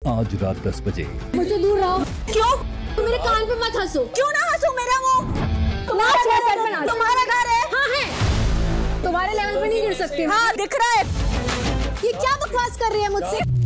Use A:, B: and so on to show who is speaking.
A: आज रात 10 बजे।
B: मुझे दूर रहो।
C: क्यों?
B: मेरे कान पे मत हंसो।
C: क्यों ना हंसू? मेरा मुंह तुम्हारा घर है।
B: हाँ है। तुम्हारे लेवल पे नहीं गिर सकती।
C: हाँ दिख रहा है।
B: ये क्या बकवास कर रही है मुझसे?